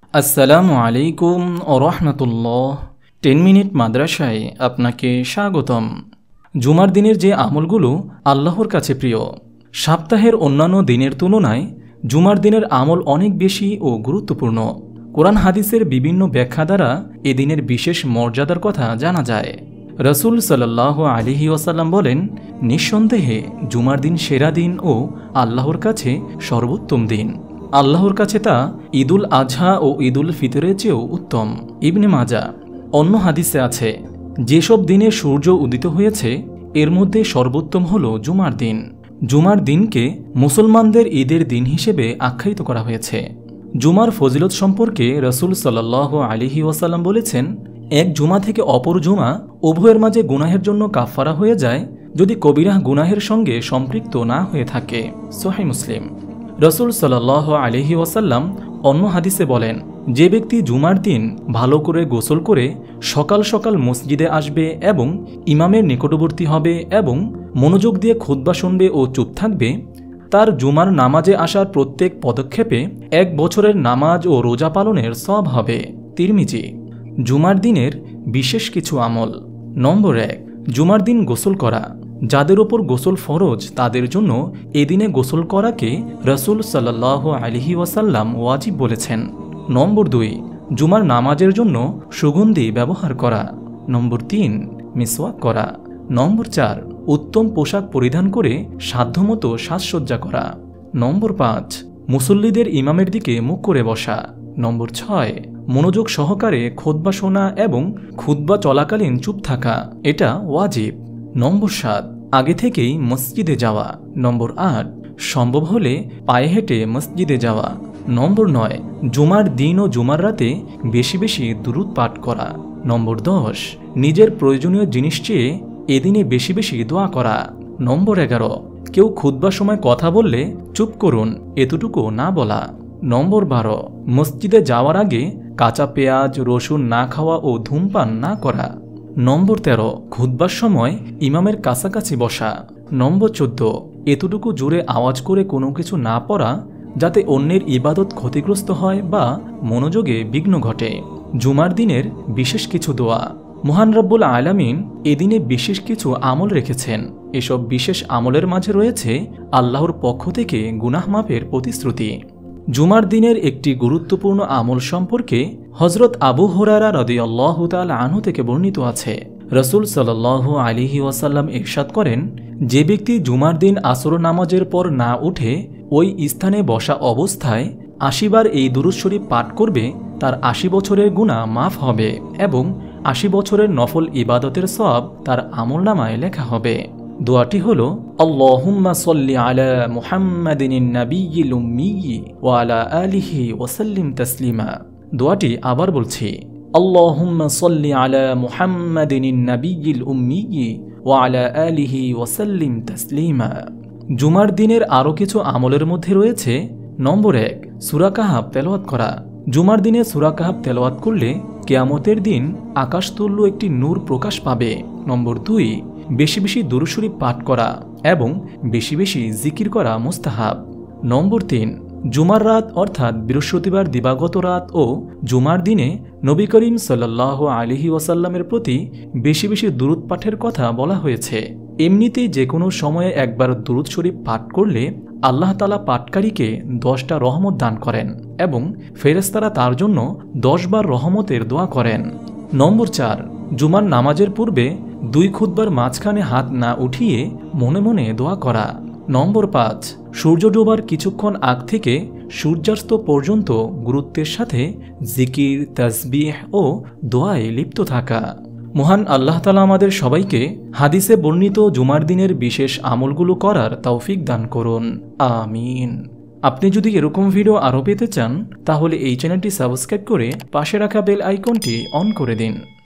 আসসালামু আলাইকুম ও রহমতুল্লাহ। 10 মিনিট মাদ্রাসায় আপনাকে স্বাগতম। জুমার দিনের যে আমলগুলো আল্লাহর কাছে প্রিয়, সপ্তাহের অন্যান্য দিনের তুলনায় জুমার দিনের আমল অনেক বেশি ও গুরুত্বপূর্ণ। কোরআন হাদিসের বিভিন্ন ব্যাখ্যা দ্বারা এ দিনের বিশেষ মর্যাদার কথা জানা যায়। রসুল সাল্লাল্লাহু আলাইহি ওয়াসাল্লাম বলেন, নিঃসন্দেহে জুমার দিন সেরা দিন ও আল্লাহর কাছে সর্বোত্তম দিন। আল্লাহর কাছে তা ঈদুল আজহা ও ঈদুল ফিতরের চেয়েও উত্তম। ইবনে মাজা। অন্য হাদিসে আছে, যেসব দিনে সূর্য উদিত হয়েছে এর মধ্যে সর্বোত্তম হল জুমার দিন। জুমার দিনকে মুসলমানদের ঈদের দিন হিসেবে আখ্যায়িত করা হয়েছে। জুমার ফজিলত সম্পর্কে রসুল সাল্লাল্লাহু আলাইহি ওয়াসাল্লাম বলেছেন, এক জুমা থেকে অপর জুমা উভয়ের মাঝে গুনাহের জন্য কাফফারা হয়ে যায়, যদি কবিরাহ গুনাহের সঙ্গে সম্পৃক্ত না হয়ে থাকে। সহিহ মুসলিম। রসুল সাল্লাল্লাহু আলাইহি ওয়াসাল্লাম অন্য হাদিসে বলেন, যে ব্যক্তি জুমার দিন ভালো করে গোসল করে সকাল সকাল মসজিদে আসবে এবং ইমামের নিকটবর্তী হবে এবং মনোযোগ দিয়ে খুতবা শুনবে ও চুপ থাকবে, তার জুমার নামাজে আসার প্রত্যেক পদক্ষেপে 1 বছরের নামাজ ও রোজা পালনের সওয়াব হবে। তিরমিজি। জুমার দিনের বিশেষ কিছু আমল। নম্বর 1, জুমার দিন গোসল করা। যাদের ওপর গোসল ফরজ তাদের জন্য এদিনে গোসল করাকে রসুল সাল্লাল্লাহু আলাইহি ওয়াসাল্লাম ওয়াজিব বলেছেন। নম্বর 2, জুমার নামাজের জন্য সুগন্ধি ব্যবহার করা। নম্বর 3, মিসওয়াক করা। নম্বর 4, উত্তম পোশাক পরিধান করে সাধ্যমতো সাজসজ্জা করা। নম্বর 5, মুসল্লিদের ইমামের দিকে মুখ করে বসা। নম্বর 6, মনোযোগ সহকারে খুতবা শোনা এবং খুতবা চলাকালীন চুপ থাকা, এটা ওয়াজিব। নম্বর 7, আগে থেকেই মসজিদে যাওয়া। নম্বর 8, সম্ভব হলে পায়ে হেঁটে মসজিদে যাওয়া। নম্বর 9, জুমার দিন ও জুমার রাতে বেশি বেশি দুরূদ পাঠ করা। নম্বর 10, নিজের প্রয়োজনীয় জিনিস চেয়ে এদিনে বেশি বেশি দোয়া করা। নম্বর 11, কেউ খুতবার সময় কথা বললে চুপ করুন, এতটুকু না বলা। নম্বর 12, মসজিদে যাওয়ার আগে কাঁচা পেঁয়াজ রসুন না খাওয়া ও ধূমপান না করা। নম্বর 13, খুতবার সময় ইমামের কাছাকাছি বসা। নম্বর 14, এতটুকু জোরে আওয়াজ করে কোনো কিছু না পড়া যাতে অন্যের ইবাদত ক্ষতিগ্রস্ত হয় বা মনোযোগে বিঘ্ন ঘটে। জুমার দিনের বিশেষ কিছু দোয়া। মহান রব্বুল আলামিন এদিনে বিশেষ কিছু আমল রেখেছেন। এসব বিশেষ আমলের মাঝে রয়েছে আল্লাহর পক্ষ থেকে গুনাহ মাফের প্রতিশ্রুতি। জুমার দিনের একটি গুরুত্বপূর্ণ আমল সম্পর্কে হযরত আবু হুরায়রা রাদিয়াল্লাহু তাআলা আনহু থেকে বর্ণিত আছে, রসুল সাল্লাল্লাহু আলাইহি ওয়াসাল্লাম ইরশাদ করেন, যে ব্যক্তি জুমার দিন আসর নামাজের পর না উঠে ওই স্থানে বসা অবস্থায় 80 বার এই দুরূদ শরীফ পাঠ করবে, তার 80 বছরের গুনাহ মাফ হবে এবং 80 বছরের নফল ইবাদতের সওয়াব তার আমলনামায় লেখা হবে। দোয়াটি হল, আল্লাহুম্মা সাল্লি আলা মুহাম্মাদিন নাবিয়্যিল উম্মি ওয়া আলা আলিহি ওয়া সাল্লিম তাসলিমা। দোয়াটি আবার বলছি, আল্লাহুম্মা সাল্লি আলা মুহাম্মাদিন নাবিয়্যিল উম্মি ওয়া আলা আলিহি ওয়া সাল্লিম তাসলিমা। জুমার দিনের আরও কিছু আমলের মধ্যে রয়েছে। নম্বর 1, সূরা কাহফ তেলাওয়াত করা। জুমার দিনে সূরা কাহফ তেলাওয়াত করলে কিয়ামতের দিন আকাশতুল্য একটি নূর প্রকাশ পাবে। নম্বর 2, বেশি বেশি দুরূদ শরীফ পাঠ করা এবং বেশি বেশি জিকির করা মুস্তাহাব। নম্বর 3, জুমার রাত অর্থাৎ বৃহস্পতিবার দিবাগত রাত ও জুমার দিনে নবী করিম সাল্লাল্লাহু আলাইহি ওয়াসাল্লামের প্রতি বেশি বেশি দুরূদ পাঠের কথা বলা হয়েছে। এমনিতেই যে কোনো সময়ে একবার দুরূদ শরীফ পাঠ করলে আল্লাহ তাআলা পাঠকারীকে 10টা রহমত দান করেন এবং ফেরেশতারা তার জন্য 10 বার রহমতের দোয়া করেন। নম্বর 4, জুমার নামাজের পূর্বে 2 খুতবার মাঝখানে হাত না উঠিয়ে মনে মনে দোয়া করা। নম্বর 5, সূর্য ডোবার কিছুক্ষণ আগ থেকে সূর্যাস্ত পর্যন্ত গুরুত্বের সাথে জিকির তাসবিহ ও দোয়ায় লিপ্ত থাকা। মহান আল্লাহ তাআলা আমাদের সবাইকে হাদিসে বর্ণিত জুমার দিনের বিশেষ আমলগুলো করার তৌফিক দান করুন, আমিন। আপনি যদি এরকম ভিডিও আরও পেতে চান তাহলে এই চ্যানেলটি সাবস্ক্রাইব করে পাশে রাখা বেল আইকনটি অন করে দিন।